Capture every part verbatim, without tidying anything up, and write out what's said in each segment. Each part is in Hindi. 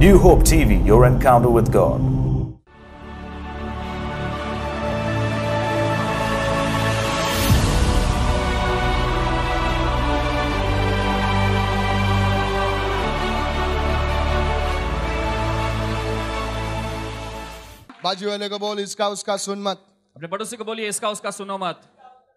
New Hope T V, your encounter with God. बाजू वाले को बोल इसका उसका सुन मत. अपने पड़ोसी को बोलिए इसका उसका सुनो मत.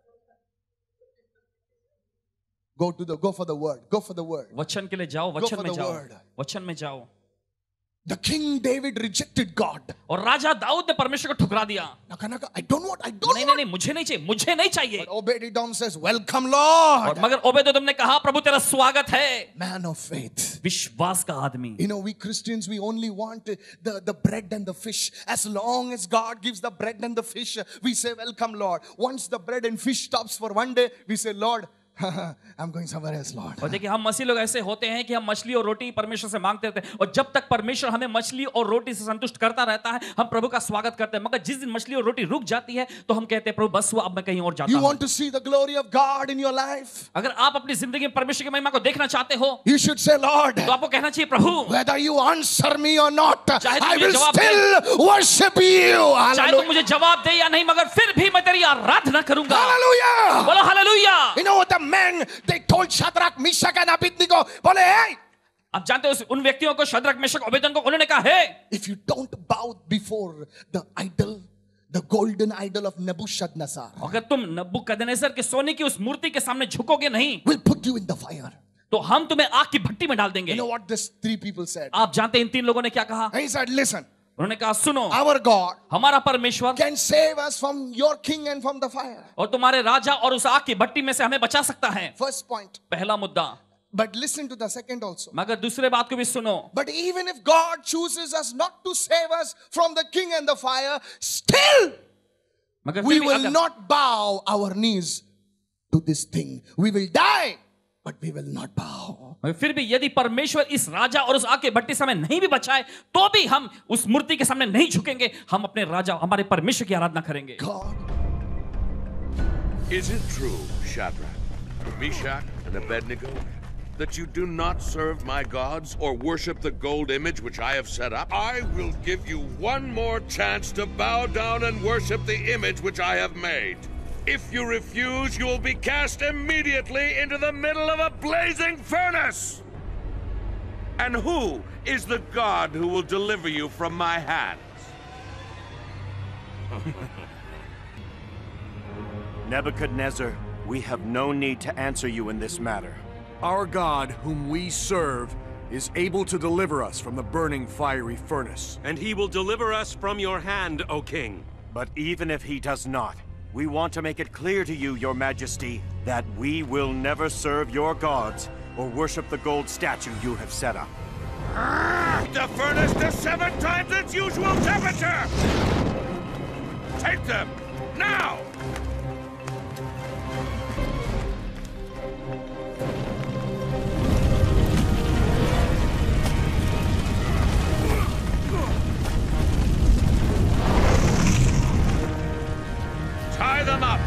Go to the go for the word. Go for the word. वचन के लिए जाओ, वचन में जाओ, वचन में जाओ. The King David rejected God. और राजा दाऊद ने परमेश्वर को ठुकरा दिया. I don't want. I don't नहीं want. नहीं नहीं मुझे नहीं चाहिए, मुझे नहीं चाहिए. But Obed Edom says, "Welcome, Lord." और मगर ओबेद एदोम ने कहा, प्रभु तेरा स्वागत है. Man of faith. विश्वास का आदमी. You know, we Christians, we only want the the bread and the fish. As long as God gives the bread and the fish, we say, "Welcome, Lord." Once the bread and fish stops for one day, we say, "Lord, I'm going somewhere else, Lord." और देखिए हम मसीह लोग ऐसे होते हैं कि हम मछली और रोटी परमेश्वर से मांगते रहते हैं और जब तक परमेश्वर हमें मछली और रोटी से संतुष्ट करता रहता है हम प्रभु का स्वागत करते हैं. मगर जिस दिन मछली और रोटी रुक जाती है तो हम कहते हैं प्रभु बस हुआ, अब मैं कहीं और जाता You हूं. want to see the glory of God in your life? अगर आप अपनी जिंदगी में परमेश्वर की महिमा को देखना चाहते हो You should say, "Lord, तो आपको कहना चाहिए प्रभु whether you answer me or not, चाहे तुम I मुझे will जवाब दे, still worship you." चाहे तुम मुझे जवाब दे या नहीं मगर फिर भी मैं तेरी आराधना करूंगा. Hallelujah! बोलो hallelujah. You know what the men they told Shadrach, Meshach and Abednego? बोले, "Hey, आप जानते हो उन व्यक्तियों को शद्रक मेशक अबेदन को उन्होंने कहा है if you don't bow before the idol, the golden idol of Nebuchadnezzar, अगर तुम नबूकदनेस्सर के सोने की उस मूर्ति के सामने झुकोगे नहीं we'll put you in the fire." तो हम तुम्हें आग की भट्टी में डाल देंगे. You know what these three people said? आप जानते हैं इन तीन लोगों ने क्या कहा? He said, "Listen, उन्होंने कहा सुनो, our God हमारा परमेश्वर can save us from your king and from the fire." और तुम्हारे राजा और उस आग की भट्टी में से हमें बचा सकता है. First point. पहला मुद्दा. But listen to the second also. मगर दूसरे बात को भी सुनो. But even if God chooses us not to save us from the king and the fire, still मगर we फिर भी will अगर, not bow our knees to this thing. We will die, but we will not bow. मगर फिर भी यदि परमेश्वर इस राजा और उस आग की भट्टी से हमें नहीं भी बचाए तो भी हम उस मूर्ति के सामने नहीं झुकेंगे. हम अपने राजा हमारे परमेश्वर की आराधना करेंगे. God. Is it true, Shadrach, Meshach, and Abednego, that you do not serve my gods or worship the gold image which I have set up? I will give you one more chance to bow down and worship the image which I have made. If you refuse, you will be cast immediately into the middle of a blazing furnace. And who is the God who will deliver you from my hands? Nebuchadnezzar, we have no need to answer you in this matter. Our God, whom we serve, is able to deliver us from the burning fiery furnace. And he will deliver us from your hand, O king. But even if he does not, we want to make it clear to you, your majesty, that we will never serve your gods or worship the gold statue you have set up. The furnace to seven times its usual temperature! Take them, now! Tie them up!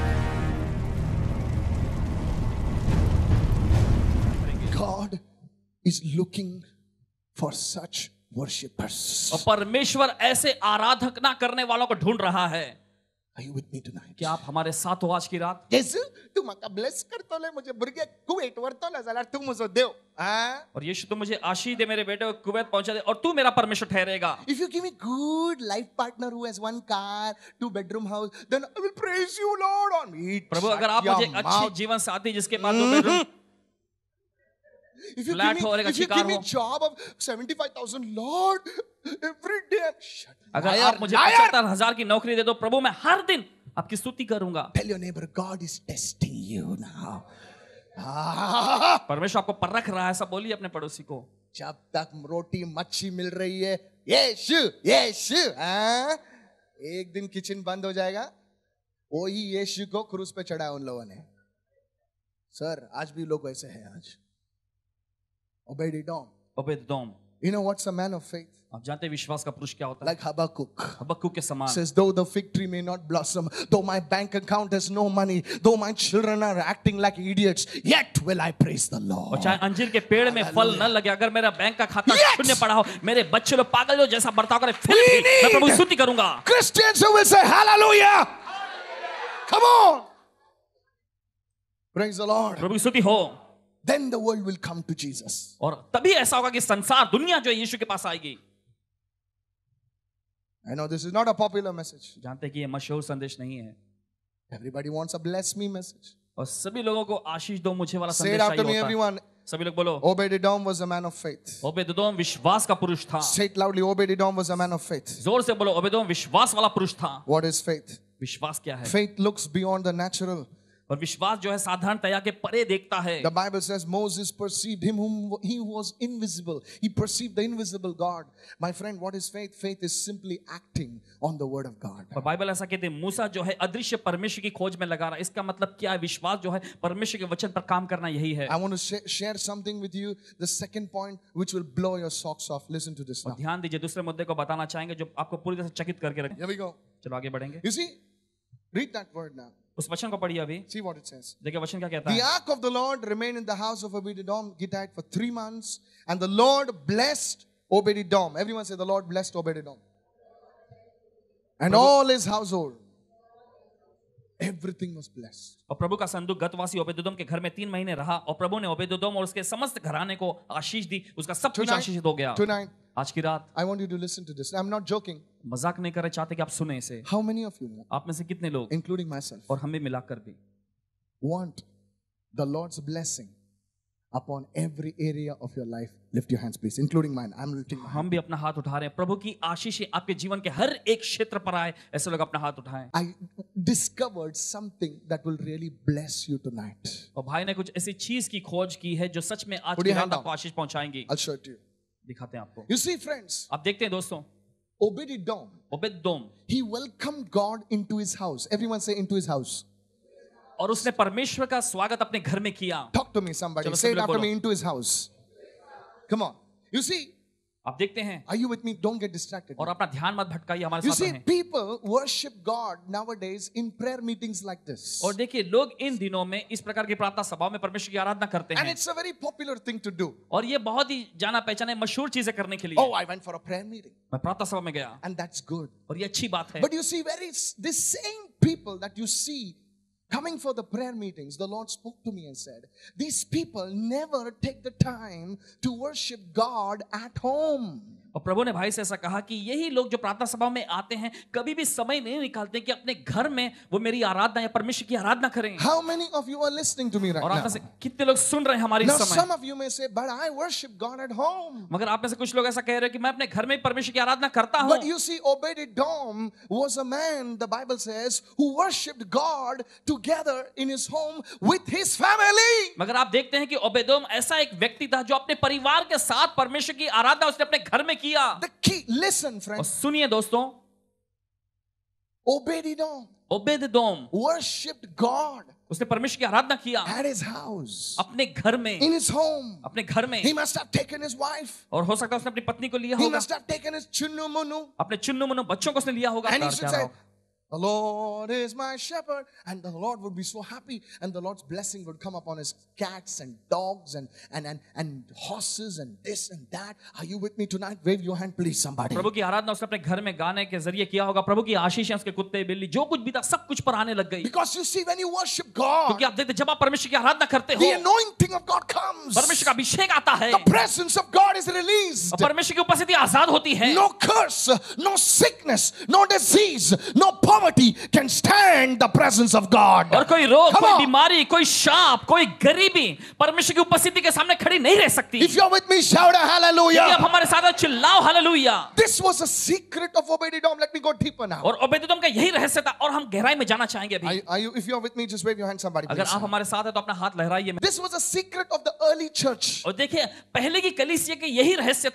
God is looking for such worshippers. और परमेश्वर ऐसे आराधना करने वालों को ढूंढ रहा है. Are you with me tonight? क्या आप हमारे साथ हो आज की रात? येशू तू माका ब्लेस करतो ले मुझे बुर्गे कुवेट वरतो ले जाल्यार तू मुझे देव. हाँ? और यीशु तू मुझे आशीष दे मेरे बेटे को कुवैत पहुंचा दे और तू मेरा परमेश्वर ठहरेगा. If you give me good life partner who has one car, two bedroom house, then I will praise you, Lord, on me. प्रभु अगर आप मुझे अच्छी जीवन साथी जिसके पास दो bedroom If you flat give हो और me, एक if अच्छी you कार give me हो, job of seventy-five thousand, Lord, every day. Shut अगर liar, आप मुझे liar. पचहत्तर हजार की नौकरी दे दो प्रभु मैं हर दिन आपकी स्तुति करूंगा. Tell your neighbor, God is testing you now. Ah, परमेश्वर आपको परख रहा है. ऐसा बोलिए अपने पड़ोसी को. जब तक रोटी मच्छी मिल रही है, यीशु, यीशु, हाँ? एक दिन किचन बंद हो जाएगा. वही यीशु को क्रूस पे चढ़ाया उन लोगों ने. सर, आज भी लोग वैसे हैं आज. Obed Edom. Obed Edom. You know what's a man of faith? आप जानते हैं विश्वास का पुरुष क्या होता है? Like Habakkuk. हबक्कुक के समान. Says, though the fig tree may not blossom, though my bank account has no money, though my children are acting like idiots, yet will I praise the Lord. और चाहे अंजीर के पेड़ में फल न लगे, अगर मेरा बैंक का खाता शून्य पड़ा हो, मेरे बच्चे लोग पागल हो जैसा बर्ताव करे, फिर भी मैं प्रभु की स्तुति करूंगा. Christians who will say hallelujah. Come on. Praise the Lord. प्रभु की स्तुति हो. Then the world will come to Jesus. और तभी ऐसा होगा कि संसार, दुनिया जो है यीशु के पास आएगी. I know this is not a popular message. जानते हैं कि ये मशहूर संदेश नहीं है. Everybody wants a bless me message. और सभी लोगों को आशीष दो मुझे वाला Say संदेश it after me, चाहिए होता है. everyone. सभी लोग बोलो. Obed Edom was a man of faith. Obed Edom विश्वास का पुरुष था. Say it loudly. Obed Edom was a man of faith. जोर से बोलो. ओबेद एदोम विश्वास वाला पुरुष था. What is faith? विश्वास क्या है? Faith looks beyond the natural. और विश्वास जो है साधारणतया के परे देखता है. The Bible says Moses perceived him whom he was invisible. He perceived the invisible God. My friend, what is faith? Faith is simply acting on the word of God. और बाइबल ऐसा कहते हैं मूसा जो है अदृश्य परमेश्वर की खोज में लगा रहा है. इसका मतलब क्या है? विश्वास जो है परमेश्वर के वचन पर काम करना यही है. I want to sh- share something with you. The second point which will blow your socks off. Listen to this now. ध्यान दीजिए, दूसरे मुद्दे को बताना चाहेंगे जो आपको पूरी तरह से चकित करके रखें. Here we go. चलो आगे बढ़ेंगे. You see, read that word now. उस वचन को पढ़िए अभी. See what it says. देखिए वचन क्या कहता The है. ark of the Lord remained in the house of Obed Edom Gittite for three months, and the Lord blessed Obed Edom. Everyone say the Lord blessed Obed Edom. And all his household. Everything was blessed. और प्रभु का संदूक गतवासी ओबेद एदोम के घर में तीन महीने रहा और प्रभु ने ओबेद एदोम और उसके समस्त घराने को आशीष दी. उसका सब कुछ आशीषित हो गया. Tonight, आज की रात I want you to listen to this. I'm not joking. मजाक नहीं कर रहे, चाहते कि आप सुने इसे. How many of you, आप में से कितने लोग, including myself, और हमें मिलाकर भी, want the Lord's blessing upon every area of your life? Lift your hands, please, including mine. I'm lifting my hand. हम भी अपना हाथ उठा रहे हैं. प्रभु की आशीष आपके जीवन के हर एक क्षेत्र पर आए, ऐसे लोग अपना हाथ उठाएं. I discovered something that will really bless you tonight. और भाई ने कुछ ऐसी चीज की खोज की है जो सच में आज Put की your रात hand आपको आशीष पहुंचाएंगी. I'll show it to you. दिखाते हैं आपको. You see, friends, आप देखते हैं दोस्तों, Obed Edom, Obed Edom, he welcomed God into his house. Everyone say into his house. और उसने परमेश्वर का स्वागत अपने घर में किया. Talk to me, somebody. चलो, Say सब it लोग after बोलो. me, into his house. Come on. You see, आप देखते हैं, are you with me? Don't get distracted. और अपना ध्यान मत भटकाइए, हमारे You साथ see, रहें. people worship God nowadays in prayer meetings like this. और देखिए लोग इन दिनों में इस प्रकार की प्रार्थना सभाओं में परमेश्वर की आराधना करते And हैं. it's a very popular thing to do. और ये बहुत ही जाना पहचाने मशहूर चीजें करने के लिए. Oh, I went for a prayer meeting. मैं प्रार्थना सभा में गया, And that's good. और ये अच्छी बात है. But you see, very these same people that you see coming for the prayer meetings, the Lord spoke to me and said, these people never take the time to worship God at home. और प्रभु ने भाई से ऐसा कहा कि यही लोग जो प्रार्थना सभा में आते हैं कभी भी समय नहीं निकालते कि अपने घर में वो मेरी आराधना या परमेश्वर की आराधना करें. How many of you are listening to me right और आप में now? से कितने लोग सुन रहे हैं हमारी Now, इस some समय. of you may say, but I worship God at home. मगर आप में से कुछ लोग ऐसा कह रहे हैं कि मैं अपने घर में परमेश्वर की आराधना करता But हूँ. you see, Obed Edom was a man, the Bible says, who worshipped God together in his home with his family. मगर आप देखते हैं कि ओबेद एदोम ऐसा एक व्यक्ति था जो अपने परिवार के साथ परमेश्वर की आराधना उसने अपने घर में किया. The key, listen, और friends, सुनिए दोस्तों, Obed Edom Obed Edom worshipped God उसने परमेश्वर की आराधना किया at his house, अपने घर में, in his home. अपने घर में. He must have taken his wife. और हो सकता है उसने अपनी पत्नी को लिया He होगा, must have taken his chunnu munu. अपने चुन्नू मुन्नू बच्चों को उसने लिया होगा. And he प्यार should प्यारा say, हो. the Lord is my shepherd. And the Lord would be so happy. And the Lord's blessing would come upon his cats and dogs and, and, and, and horses and this and that. Are you with me tonight? Wave your hand, please, somebody. प्रभु की आराधना उसने अपने घर में गाने के जरिए किया होगा. प्रभु की आशीषें उसके कुत्ते बिल्ली जो कुछ भी था सब कुछ पर आने लग गई. Because you see, when you worship God, क्योंकि आप देखते जब आप परमेश्वर की आराधना करते हो, the anointing of God comes. परमेश्वर का अभिषेक आता है, The presence of God is released. और परमेश्वर की उपस्थिति आजाद होती है. No curse, no sickness, no disease, no poverty can stand the presence of God. और कोई रोग, Come कोई on. बीमारी, कोई शाप, कोई गरीबी परमेश्वर की उपस्थिति के सामने खड़ी नहीं रह सकती. If you're with me, shout a यदि hallelujah. आप हमारे साथ चिल्लाओ hallelujah. This was a secret of Obed Edom. Let me go deeper now. और ओबेद एदोम का यही रहस्य था और हम गहराई में जाना चाहेंगे Are, अभी. are you, if you're with me, just wave your hand, somebody. अगर Please. आप हमारे साथ हैं तो अपना हाथ लहराइए. This was a secret of the early church. और देखिए पहले की कलीसिया के यही रहस्य था.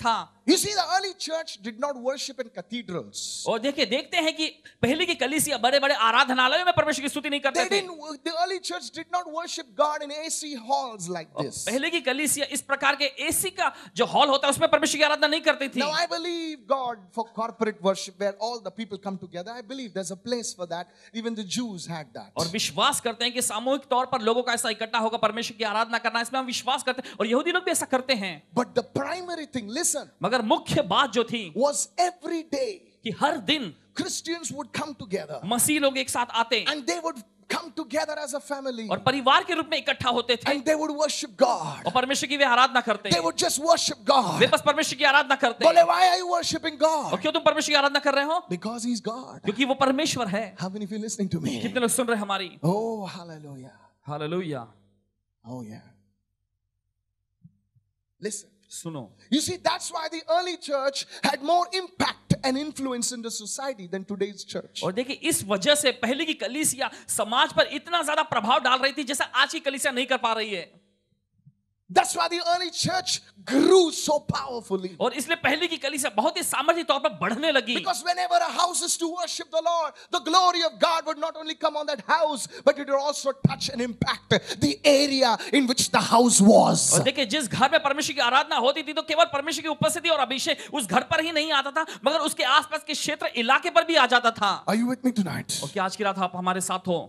You see, the early church did not worship in cathedrals. और देखिए देखते हैं कि पहले की कलीसिया बड़े बड़े आराधनालयों में परमेश्वर की स्तुति नहीं करते They थे। didn't. The early church did not worship God in A C halls like और this. पहले की कलीसिया इस प्रकार के एसी का जो हॉल होता है उसमें परमेश्वर की आराधना नहीं करती थी। Now I believe God for corporate worship where all the people come together. I believe there's a place for that. Even the Jews had that. और विश्वास करते हैं कि सामूहिक तौर पर लोगों का ऐसा इकट्ठा होगा परमेश्वर की आराधना करना, इसमें हम विश्वास करते हैं और यहूदी लोग भी ऐसा करते हैं। But the primary thing, listen, मगर मुख्य बात जो थी was every day कि हर दिन Christians would come together मसीह लोग एक साथ आते and they would come together as a family और परिवार के रूप में इकट्ठा होते थे and they would worship God. और परमेश्वर की वे आराधना करते They would just worship God. वे बस परमेश्वर की आराधना करते बोले, हैं। why are you worshiping और God? क्यों तुम परमेश्वर की आराधना कर रहे हो? Because He's God. क्योंकि वो परमेश्वर है। How many of you listening to me? कितने लोग सुन रहे हैं हमारी? Oh, hallelujah. Hallelujah. Oh, yeah. Listen. सुनो, You see, that's why the early church had more impact and influence in the society than today's church. और देखिए इस वजह से पहले की कलीसिया समाज पर इतना ज्यादा प्रभाव डाल रही थी जैसा आज की कलीसिया नहीं कर पा रही है। That's why the early church grew so powerfully. और इसलिए पहले की कलीसिया बहुत ही सामर्थ्य तौर पर बढ़ने लगी। Because whenever a house is to worship the Lord, the glory of God would not only come on that house, but it would also touch and impact the area in which the house was. और देखिए जिस घर में परमेश्वर की आराधना होती थी तो केवल परमेश्वर की उपस्थिति और अभिषेक उस घर पर ही नहीं आता था, मगर उसके आसपास के क्षेत्र इलाके पर भी आ जाता था। Are you with me tonight? और क्या आज की रात आप हमारे साथ हो?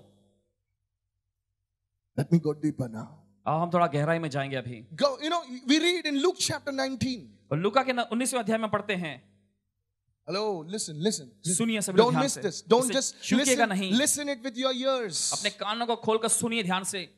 Let me go deeper now. अब हम थोड़ा गहराई में जाएंगे अभी। Go, you know, we read in Luke chapter nineteen. और लूका के उन्नीसवें अध्याय में पढ़ते हैं। Hello, listen, listen. सुनिए सभी लोग Don't ध्यान miss से। this. Don't इसे just चूकिएगा listen. नहीं। Listen it with your ears. अपने कानों को खोलकर सुनिए ध्यान से।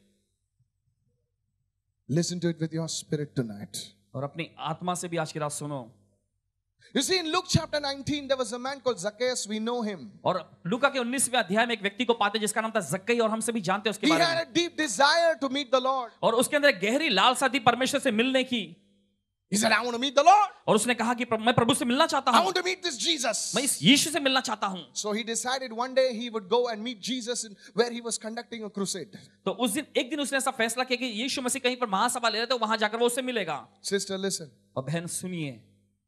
Listen to it with your spirit tonight. और अपनी आत्मा से भी आज की रात सुनो। You see, in Luke chapter nineteen, there was a man called Zacchaeus. We know him. और लूका के उन्नीसवें अध्याय में एक व्यक्ति को पाते जिसका नाम था जक्कई और हम सभी जानते हैं उसके He बारे had में। a deep desire to meet the Lord. और उसके अंदर एक गहरी लालसा थी परमेश्वर से मिलने की। He said, I want to meet the Lord. और उसने कहा कि मैं प्रभु से मिलना चाहता I हूँ, want to meet this Jesus. मैं इस यीशु से मिलना चाहता हूँ। So he decided one day he would go and meet Jesus in, where he was conducting a crusade. तो उस दिन एक दिन उसने ऐसा फैसला किया कि यीशु मसीह कहीं पर महासभा ले रहे थे, वहां जाकर वो उससे मिलेगा। Sister, listen. और बहन सुनिए,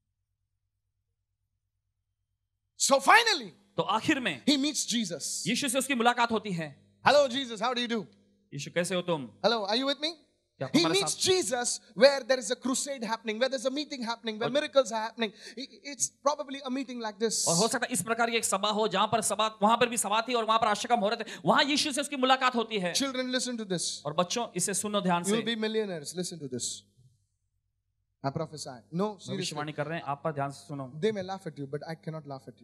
So finally, तो आखिर में he meets Jesus. यीशु से उसकी मुलाकात होती है। Hello, Jesus. How do you do? यीशु कैसे हो तुम? Hello, are you with me? क्या He तुम्हारे meets साथ? Jesus where there is a crusade happening, where there's a meeting happening, where miracles are happening. It's probably a meeting like this. और हो सकता है इस प्रकार की एक सभा हो जहां पर सभा वहां पर भी सभा थी और वहां पर आश्चर्य हो रहे थे, वहां यीशु से उसकी मुलाकात होती है। Children, listen to this. और बच्चों इसे सुनो ध्यान You'll से। be millionaires. Listen to this. I prophesy. No, seriously. भविष्यवाणी कर रहे हैं, आप पर ध्यान से सुनो। They may laugh at you, but I cannot laugh at you.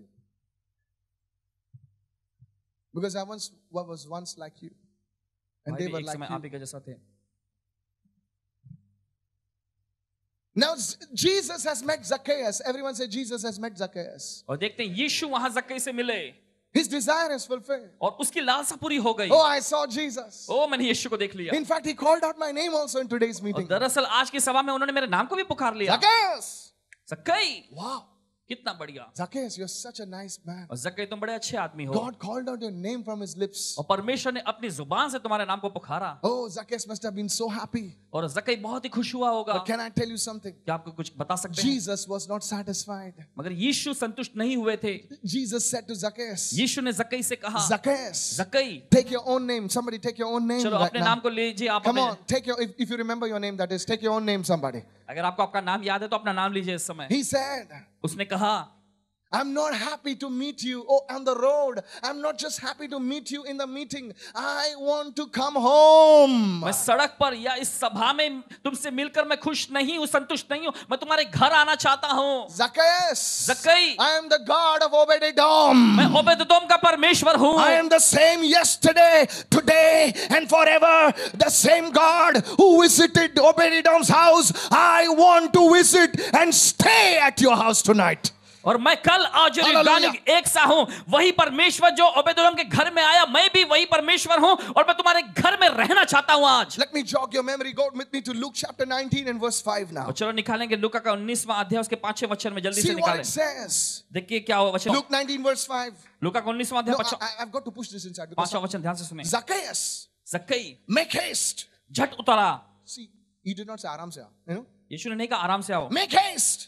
Because I once was once like you. And भाई they भी were एक like समय आप ही you. के जैसा थे। Now Jesus has met Zacchaeus. Everyone say Jesus has met Zacchaeus. और देखते हैं यीशु वहां जक्कई से मिले His desire is fulfilled. और उसकी लालसा पूरी हो गई। Oh, I saw Jesus. ओ मैंने यीशु को देख लिया। In fact, he called out my name also in today's और meeting. दरअसल आज की सभा में उन्होंने मेरे नाम को भी पुकार लिया। Zacchaeus! जक्कई, Wow. कितना बढ़िया। Zacchaeus, you're such a nice man. और जक्कई तुम बड़े अच्छे आदमी हो। God called out your name from his lips. और परमेश्वर ने अपनी जुबान से तुम्हारे नाम को पुकारा। Oh, Zacchaeus must have been so happy. और जक्कई बहुत ही खुश हुआ होगा। But can I tell you something? क्या आपको कुछ बता सकते हैं? Jesus was not satisfied. मगर यीशु संतुष्ट नहीं हुए थे। Jesus said to Zacchaeus, यीशु ने जक्कई से कहा, Zacchaeus, जक्कई, take your own name. Somebody take your own name चलो right अपने now. नाम को लीजिए आप। Come अपने- on, take your, if, if you remember your name, that is, take your own name, somebody. अगर आपको आपका नाम याद है तो अपना नाम लीजिए इस समय। He said, उसने कहा, I'm not happy to meet you oh, on the road. I'm not just happy to meet you in the meeting. I want to come home. मैं सड़क पर या इस सभा में तुमसे मिलकर मैं खुश नहीं हूँ, संतुष्ट नहीं हूँ, मैं तुम्हारे घर आना चाहता हूँ। Zacchaeus, जक्कई, I am the God of Obed Edom. मैं ओबेद एदोम का परमेश्वर हूँ। I am the same yesterday, today, and forever. The same God who visited Obed Edom's house. I want to visit and stay at your house tonight. और मैं कल आज और Hallelujah. इब्रानी एक सा हूँ, वही परमेश्वर जो ओबेद एदोम के घर में आया, मैं भी वही परमेश्वर हूँ और मैं तुम्हारे घर में रहना चाहता हूँ आज। Let me jog your memory. Go with me to Luke chapter nineteen and verse five now. और चलो निकालेंगे लूका का उन्नीसवां अध्याय उसके पांचवें वचन में जल्दी See से what निकालें। it says. देखिए क्या हुआ वचन। Luke nineteen verse five. लूका का उन्नीसवां No, अध्याय पांचवां I, I've got to push this inside because पांचवां वचन ध्यान से सुने। Zacchaeus, जक्कई, make haste. झट उतरा। See, he did not say aram se aa, you know. यीशु ने नहीं कहा आराम से आओ, Make haste.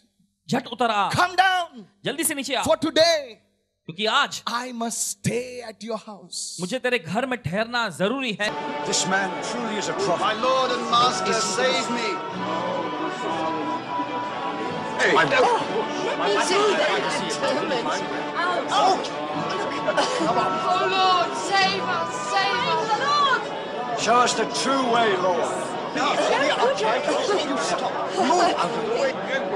झट उतर आ, Come down. जल्दी से नीचे आ, For today, क्योंकि आज I must stay at your house. मुझे तेरे घर में ठहरना जरूरी है. This man truly is a prophet. My Lord and Master, save me. Hey, Let me see that gentleman. Oh, Oh Lord, save us, save us. Lord. show us the true way, Lord. you stop. Move out of the way.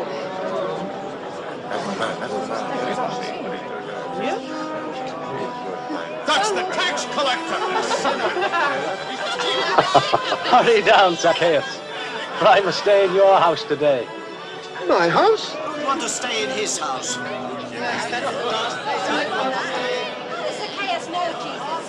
That's the tax collector. Hurry down, Zacchaeus, for I must stay in your house today. My house? You want to stay in his house? Zacchaeus, no, Jesus.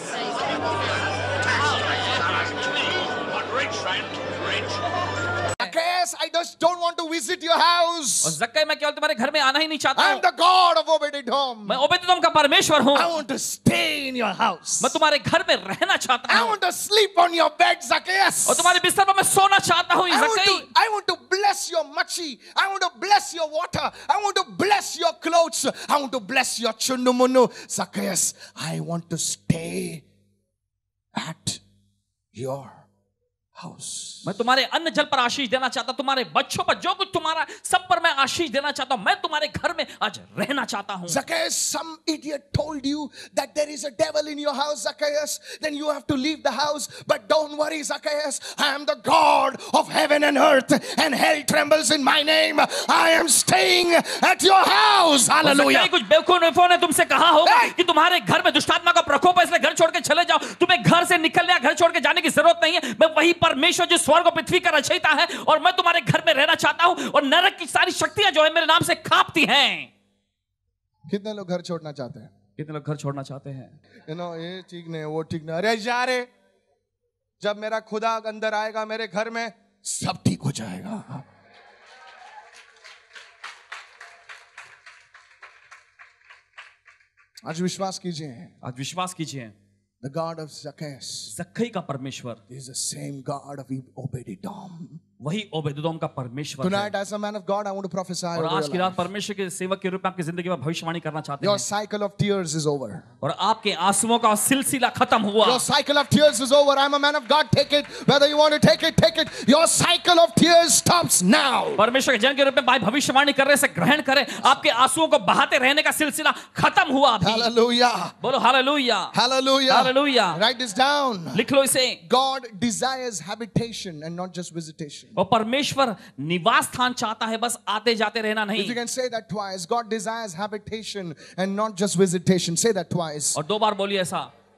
What rich, friend? Rich. Zacchaeus, I just don't want to visit your house. और ज़क्कई, मैं केवल तुम्हारे घर में आना ही नहीं चाहता I हूँ. am the God of Obed Edom. मैं ओबेद एदोम का परमेश्वर हूँ. I want to stay in your house. मैं तुम्हारे घर में रहना चाहता I हूँ. want to sleep on your bed, Zacchaeus. और तुम्हारे बिस्तर पर मैं सोना चाहता हूँ, I want ज़क्कई. to, I want to bless your machi. I want to bless your water. I want to bless your clothes. I want to bless your chundumunu. Zacchaeus, I want to stay at your house. मैं तुम्हारे अन्न जल पर आशीष देना चाहता हूं, तुम्हारे बच्चों पर, जो कुछ तुम्हारा, सब पर मैं आशीष देना चाहता हूं. मैं तुम्हारे घर में आज रहना चाहता हूं. Zacchaeus, some idiot told you that there is a devil in your house, Zacchaeus. Then you have to leave the house. But don't worry, Zacchaeus. I am the God of heaven and earth, and hell trembles in my name. I am staying at your house. Hallelujah. कुछ बेवकूफों ने तुमसे कहा होगा कि तुम्हारे घर में दुष्टात्मा का प्रकोप है, इसलिए घर छोड़ के चले जाओ. तुम्हें घर से निकलने, घर छोड़ के जाने की जरूरत नहीं है. मैं वही परमेश्वर जो स्वर्ग और पृथ्वी का रचयिता है, और मैं तुम्हारे घर में रहना चाहता हूं, और नरक की सारी शक्तियां जो है मेरे नाम से कांपती हैं. कितने लोग घर छोड़ना चाहते हैं? कितने लोग घर छोड़ना चाहते हैं? You know, ये ठीक नहीं, वो ठीक नहीं. अरे जा रे, जब मेरा खुदा अंदर आएगा मेरे घर में, सब ठीक हो जाएगा. आज विश्वास कीजिए. आज विश्वास कीजिए. The God of Zacchaeus ज़क्कई का परमेश्वर is the same God of Obed Edom. वही ओबेद एदोम का परमेश्वर Tonight, है. as a man of God, I want to prophesy और over आज your की रात life. परमेश्वर के सेवक के रूप में आपकी जिंदगी में भविष्यवाणी करना चाहते Your हैं. cycle of tears is over. और आपके आंसुओं का सिलसिला खत्म हुआ. Your cycle of tears is over. I'm a man of God. Take it. Whether you want to take it, take it. Your cycle of tears stops now. परमेश्वर के जन के रूप में भाई भविष्यवाणी करने से ग्रहण करें. आपके आंसुओं को बहाते रहने का सिलसिला खत्म हुआ अभी. Hallelujah. बोलो hallelujah. Hallelujah. Hallelujah. Write this down. लिख लो इसे. God desires habitation and not just visitation. और परमेश्वर निवास स्थान चाहता है, बस आते जाते रहना If you नहीं. can say that twice. God desires habitation and not just visitation. Say that twice. और दो बार बोलिए ऐसा.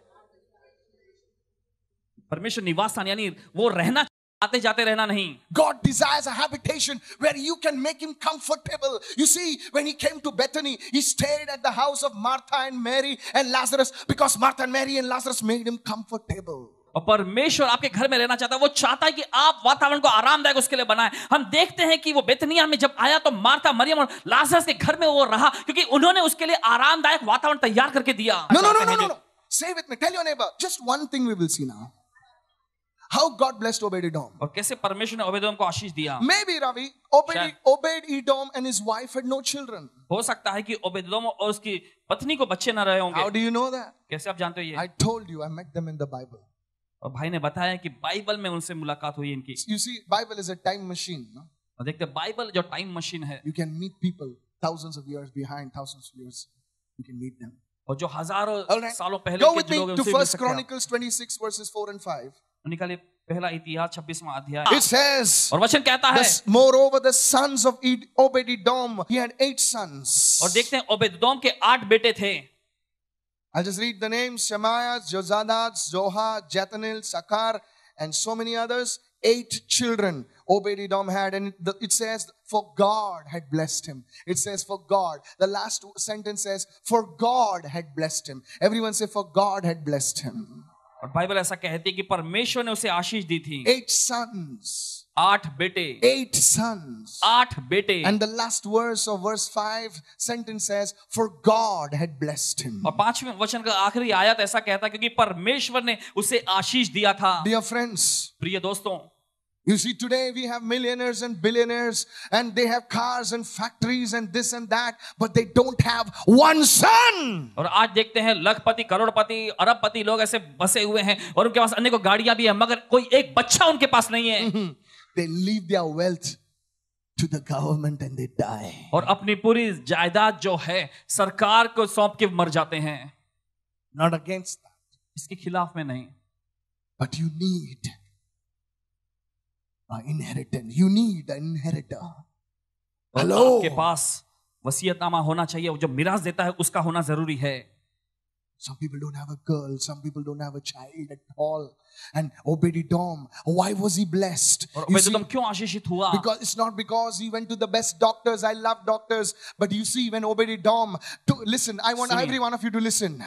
परमेश्वर निवास स्थान यानी वो रहना, आते जाते रहना नहीं. God desires a habitation where you can make him comfortable. You see, when he came to Bethany, he stayed at the house of Martha and Mary and Lazarus because Martha and Mary and Lazarus made him comfortable. और परमेश्वर आपके घर में रहना चाहता है. वो चाहता है कि आप वातावरण को आरामदायक उसके लिए बनाएं. हम देखते हैं कि वो बेथनिया में जब आया तो मार्था, मरियम और लाजरस के घर में वो रहा, क्योंकि उन्होंने उसके लिए आरामदायक वातावरण तैयार करके दिया. No, no, no, no, no, no. Say with me. Tell your neighbor. Just one thing we will see now. How God blessed Obed Edom. और कैसे परमेश्वर ने ओबेद एदोम को आशीष दिया. Maybe Ravi, Obed, शायद. Obed Edom and his wife had no children. हो सकता है कि ओबेद एदोम और उसकी पत्नी को बच्चे न रहे How होंगे. do you know that? कैसे आप जानते हो ये? I told you, I met them in the Bible. और भाई ने बताया कि बाइबल में उनसे मुलाकात हुई इनकी. You see, Bible is a time machine. No? और देखते हैं बाइबल जो टाइम मशीन है, You can meet people thousands of years behind, thousands of years. You can meet them. और जो हजारों All right. सालों पहले Go के with जो लोग me हैं, to उनसे मिल First सकते हैं आप. Chronicles twenty-six verses four and five. निकालिए पहला इतिहास छब्बीसवां अध्याय. It says, और वचन कहता है, this, moreover, the sons of Ed- Obed Edom, he had eight sons. और देखते हैं ओबेद एदोम के आठ बेटे थे. I'll just read the names: Shemaiah, Jozadak, Zoha, Jethanil, Sakar, and so many others. Eight children Obed Edom had, and the, it says, for God had blessed him. It says, for God. The last sentence says, for God had blessed him. Everyone say, for God had blessed him. और बाइबल ऐसा कहती है कि परमेश्वर ने उसे आशीष दी थी. Eight sons. आठ बेटे. Eight sons. आठ बेटे. And the last verse of verse five sentence says, for God had blessed him. और पांचवें वचन का आखिरी आयत ऐसा कहता है क्योंकि परमेश्वर ने उसे आशीष दिया था. Dear friends, प्रिय दोस्तों, You see, today we have millionaires and billionaires, and they have cars and factories and this and that, but they don't have one son. और आज देखते हैं लखपति, करोड़पति, अरबपति लोग ऐसे बसे हुए हैं और उनके पास अनेकों गाड़ियां भी हैं, मगर कोई एक बच्चा उनके पास नहीं है. They leave their wealth to the government and they die. और अपनी पूरी जायदाद जो है सरकार को सौंप के मर जाते हैं. Not against that. इसके खिलाफ में नहीं. But you need an inheritance. You need an inheritor. Hello. आपके पास वसीयतनामा होना चाहिए. जो मिरास देता है उसका होना जरूरी है. Some people don't have a girl. Some people don't have a child at all. And Obed Edom, why was he blessed? You see, because it's not because he went to the best doctors. I love doctors. But you see, when Obed Edom, to, listen, I want every one of you to listen.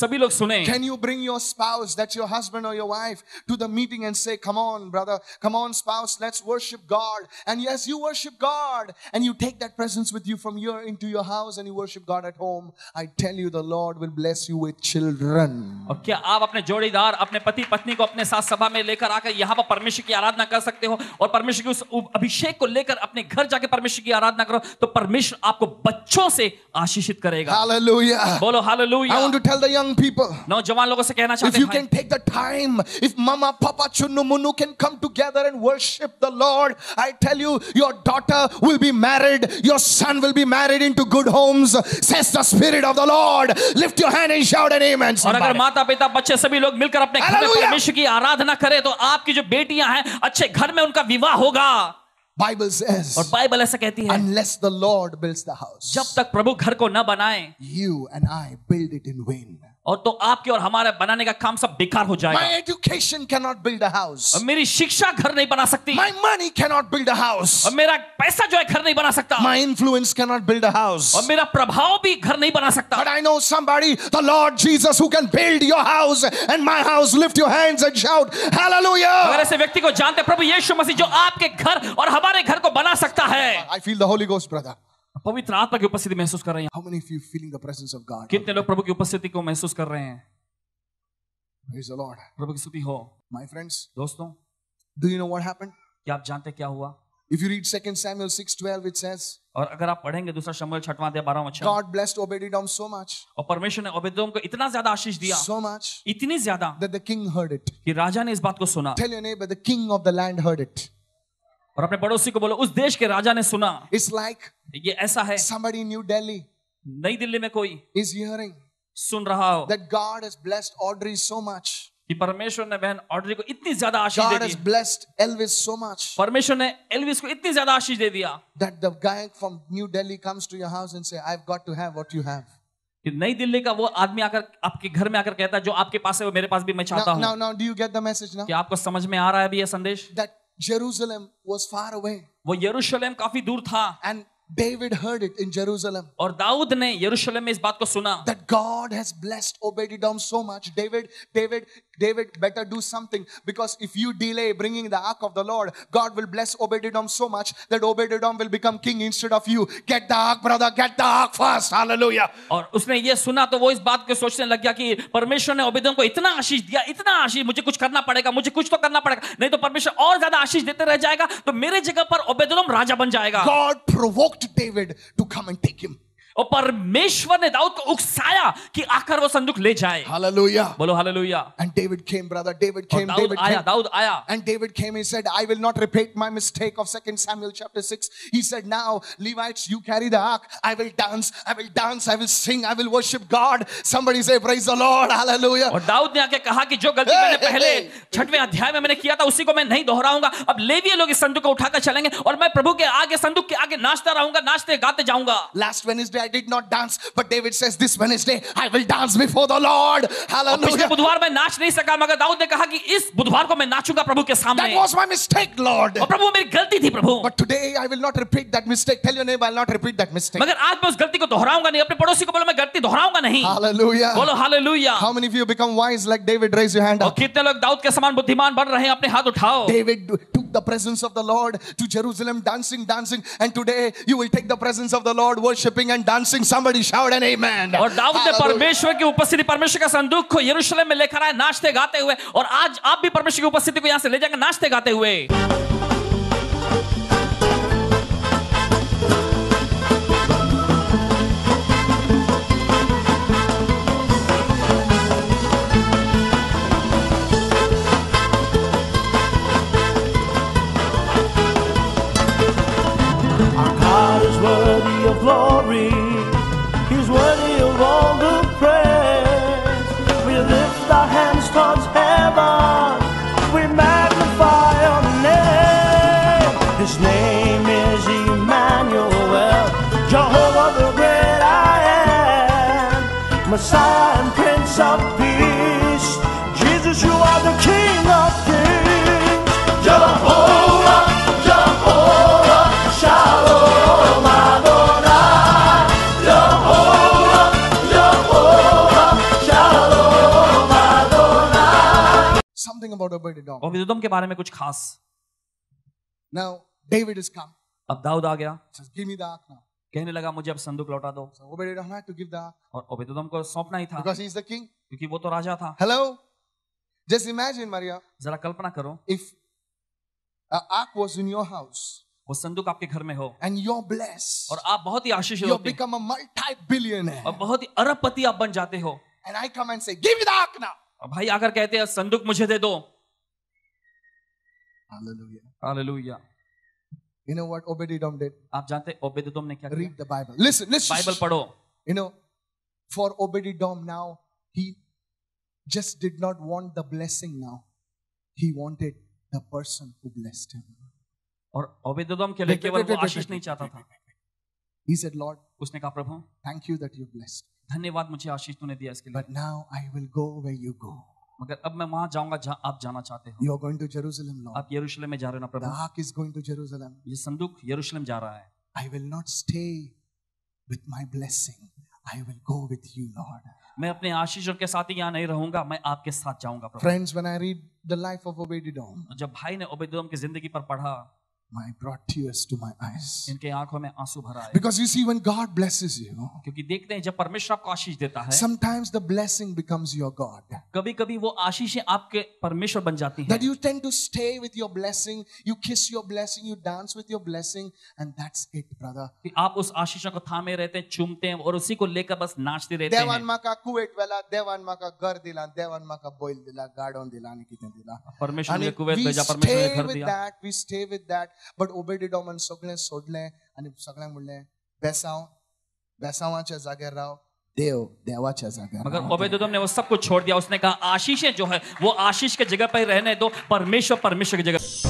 Can you bring your spouse, that's your husband or your wife, to the meeting and say, come on, brother, come on, spouse, let's worship God. And yes, you worship God. And you take that presence with you from here into your house and you worship God at home. I tell you, the Lord will bless you with children. और क्या आप अपने जोड़ीदार, अपने पति पत्नी को अपने साथ सभा में लेकर आकर यहाँ पर परमेश्वर की आराधना कर सकते हो और परमेश्वर के उस अभिषेक को लेकर अपने घर जाके परमेश्वर की आराधना करो तो परमेश्वर आपको बच्चों से आशीषित करेगा. Hallelujah. बोलो hallelujah. I want to tell the young people, नौजवान लोगों से कहना चाहते हैं, if you can take the time, if mama, papa, chunnu, munnu can come together and worship the Lord, I tell you, your daughter will be married, your son will be married into good homes, says the Spirit of the Lord. Lift your hand and shout an amen. और अगर माता पिता बच्चे सभी लोग मिलकर अपने घर में परमेश्वर की आराधना करें तो आपकी जो बेटियां हैं अच्छे घर में उनका विवाह होगा. Bible says, और बाइबल ऐसा कहती है, unless the Lord builds the house, जब तक प्रभु घर को न बनाए, you and I build it in vain. और तो आपके और हमारे बनाने का काम सब बेकार हो जाएगा. My education cannot build a house. और मेरी शिक्षा घर नहीं बना सकती. My money cannot build a house. और मेरा पैसा जो है घर नहीं बना सकता. My influence cannot build a house. और मेरा प्रभाव भी घर नहीं बना सकता. But I know somebody, the Lord Jesus, who can build your house and my house. Lift your hands and shout, Hallelujah. अगर ऐसे व्यक्ति को जानते प्रभु यीशु मसीह जो आपके घर और हमारे घर को बना सकता है. I feel the Holy Ghost, brother. पवित्र आत्मा की उपस्थिति महसूस कर रहे हैं. How many of you feeling the presence of God? कितने लोग प्रभु की उपस्थिति को महसूस कर रहे हैं? Praise the Lord. प्रभु की स्तुति हो. My friends, दोस्तों, do you know what happened? क्या आप जानते क्या हुआ? If you read Second Samuel six twelve, it says, और अगर आप पढ़ेंगे दूसरा शमूएल छठवां अध्याय बारहवां वचन, God blessed Obed Edom so much, और परमेश्वर ने ओबेद एदोम को इतना ज्यादा आशीष दिया, so much, इतनी ज्यादा, that the king heard it. कि राजा ने इस बात को सुना. Tell your neighbor, the king of the land heard it. और अपने पड़ोसी को बोलो उस देश के राजा ने सुना. It's like ये ऐसा है, somebody in New Delhi, नई दिल्ली में कोई is hearing, सुन रहा हो, that God has blessed Audrey so much. कि परमेश्वर ने बहन ऑड्री को इतनी ज्यादा आशीष दे दी. God has blessed Elvis so much. परमेश्वर ने एल्विस को इतनी ज्यादा आशीष दे दिया. That the guy from New Delhi comes to your house and say, I've got to have what you have. कि नई दिल्ली का वो आदमी आकर आपके घर में आकर कहता है जो आपके पास है वो मेरे पास भी मैं चाहता हूँ. Now, now, do you get the message now? कि आपको समझ में आ रहा है अभी ये संदेश? That Jerusalem was far away. वो यरूशलेम काफी दूर था. And David heard it in Jerusalem. और दाऊद ने यरूशलेम में इस बात को सुना. That God has blessed Obed Edom so much. David, David, David better do something, because if you delay bringing the ark of the Lord, God will bless Obed Edom so much that Obed Edom will become king instead of you. Get the ark, brother. Get the ark first. Hallelujah. और उसने ये सुना तो वो इस बात को सोचने लग गया कि परमेश्वर ने ओबेद एदोम को इतना आशीष दिया, इतना आशीष, मुझे कुछ करना पड़ेगा, मुझे कुछ तो करना पड़ेगा, नहीं तो परमेश्वर और ज्यादा आशीष देते रह जाएगा तो मेरे जगह पर ओबेद एदोम राजा बन जाएगा. God provoked David to come and take him. और परमेश्वर ने दाऊद को उकसाया कि आकर वो संदूक ले जाए. Hallelujah. बोलो hallelujah. And David came, brother. David came. दाऊद David आया, came. दाऊद आया. And David came. He said, I will not repeat my mistake of Second Samuel chapter six. He said, now Levites, you carry the ark. I will dance. I will dance. I will sing. I will worship God. Somebody say, praise the Lord. Hallelujah. और दाऊद ने आके कहा कि जो गलती मैंने पहले छठवें अध्याय में मैंने किया था उसी को मैं नहीं दोहराऊंगा. अब लेवीय लोग इस संदूक को उठाकर चलेंगे और मैं प्रभु के आगे संदूक के आगे नाचता रहूंगा, नाचते गाते जाऊंगा. Last Wednesday I did not dance, but David says this Wednesday I will dance before the Lord. Hallelujah. पिछले बुधवार मैं नाच नहीं सका मगर दाऊद ने कहा कि इस बुधवार को मैं नाचूंगा प्रभु के सामने. That was my mistake, Lord. और प्रभु मेरी गलती थी प्रभु. But today I will not repeat that mistake. Tell your neighbor, I will not repeat that mistake. मगर आज मैं उस गलती को दोहराऊंगा नहीं. अपने पड़ोसी को बोलो मैं गलती दोहराऊंगा नहीं. Hallelujah. बोलो hallelujah. How many of you become wise like David? Raise your hand up. और कितने लोग दाऊद के समान बुद्धिमान बन रहे हैं? अपने हाथ उठाओ. David took the presence of the Lord to Jerusalem, dancing, dancing, and today you will take the presence of the Lord, worshiping and dancing. Somebody shout an amen. और दाऊद ने परमेश्वर की उपस्थिति, परमेश्वर का संदूक को यरूशलेम में लेकर आए नाचते गाते हुए, और आज आप भी परमेश्वर की उपस्थिति को यहाँ से ले जाएंगे नाचते गाते हुए. glory. He's worthy of all the praise. We lift our hands towards heaven. We magnify your name. His name is Emmanuel, Jehovah the great I am, Messiah and Prince of Peace. Jesus, you are the King of Kings. Jehovah, Jehovah, Shalom Adonai. Jehovah, Jehovah, Shalom Adonai. Something about Obed Edom. Obed Edom के बारे में कुछ खास. Now David is come. अब दाऊद आ गया. Says, give me the ark now. कहने लगा मुझे अब संदूक लौटा दो. So Obed Edom had to give the ark. और ओबेद एदोम को सौंपना ही था. Because he is the king. क्योंकि वो तो राजा था. Hello. Just imagine, Maria. जरा कल्पना करो. If an ark was in your house. वो संदूक आपके घर में हो. And you're blessed. और आप बहुत ही आशीषित You होते हैं. become a multi-billionaire. और बहुत ही अरबपति आप बन जाते हो. And I come and say, give me the ark now. और भाई आकर कहते हैं संदूक मुझे दे दो. Hallelujah. Hallelujah. You know what Obed Edom did? आप जानते ओबेद एदोम ने क्या किया? Read the Bible. Listen, listen. Bible पढ़ो. You know, for Obed Edom now, he just did not want the blessing now. He wanted the person who blessed him. और ओबेद एदोम के लिए केवल वो आशीष नहीं चाहता था. He said, Lord, उसने कहा प्रभु, thank you that you blessed me. धन्यवाद मुझे आशीष तूने दिया इसके लिए. But now I will go where you go. मगर अब मैं वहां जाऊंगा जहां आप जाना चाहते हो. You are going to Jerusalem, Lord. आप यरूशलेम में जा रहे हो ना प्रभु. The ark is going to Jerusalem. ये संदूक यरूशलेम जा रहा है. I will not stay with my blessing. I will go with you, Lord. मैं अपने आशीषों के साथ ही यहाँ नहीं रहूंगा, मैं आपके साथ जाऊंगा प्रभु. Friends, when I read the life of Obed Edom, जब भाई ने ओबेद एदोम की जिंदगी पर पढ़ा, I brought tears to my eyes. इनके आंखों में आंसू भरा है. Because you see, when God blesses you, क्योंकि देखते हैं जब परमेश्वर आपको आशीष देता है, sometimes the blessing becomes your God. कभी-कभी वो आशीषें आपके परमेश्वर बन जाती हैं. That you tend to stay with your blessing, you kiss your blessing, you dance with your blessing, and that's it, brother. कि आप उस आशीषों को थामे रहते हैं, चूमते हैं और उसी को लेकर बस नाचते रहते हैं. देवान माँ का कुवैत वाला, देवान माँ का घर दिला, देवान माँ का बोइल दिला, गार्डन दिला, कितने दिला. परमेश्वर ने कुवैत भेजा, परमेश्वर ने घर दिया. That we stay with that, but Obed Edom and सगळे सोडले आणि सगळ्यांक म्हणले बेसाव बेसावाच्या जाग्यार राव देव देवाच्या जाग्यार. मगर ओबेद एदोम ने वो सब कुछ छोड़ दिया. उसने कहा आशीषें जो है वो आशीष के जगह पर रहने दो, परमेश्वर परमेश्वर की जगह.